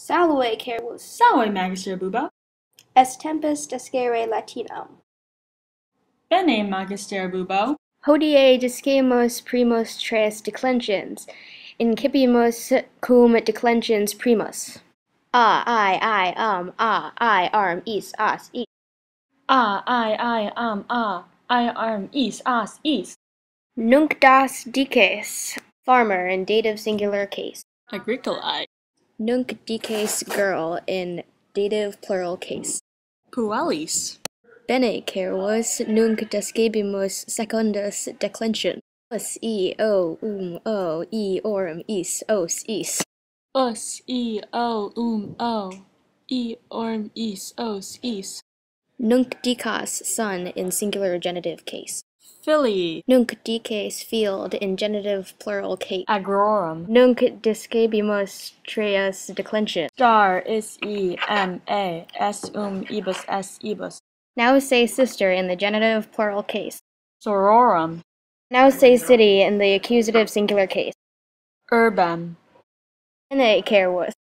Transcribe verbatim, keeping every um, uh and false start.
Salve carevus. Salve, Magister Bubo. Est tempus discere Latinum. Bene, Magister Bubo. Hodie discemus primus tres declensions, incipimus cum declensions primus. Ah, I, I, um, ah, I, arm, is, as, is. Ah, I, I, um, ah, I, arm, is, as, is. Nunc das dices, farmer in dative singular case. Agricolae. Nunc dices girl in dative plural case. Puellis. Bene carevus, nunc descebimus secundus declension. Us, e, o, um, o, e, orm, is, os, is. Us, e, o, um, o, e, orm, is, os, is. Nunc dicas son in singular genitive case. Filii. Nunc dices field in genitive plural case. Agrorum. Nunc discebimus treus declension. Star is e, m, a, s, um, ibus, s, ibus. Now say sister in the genitive plural case. Sororum. Now say city in the accusative singular case. Urbem. Bene carevus.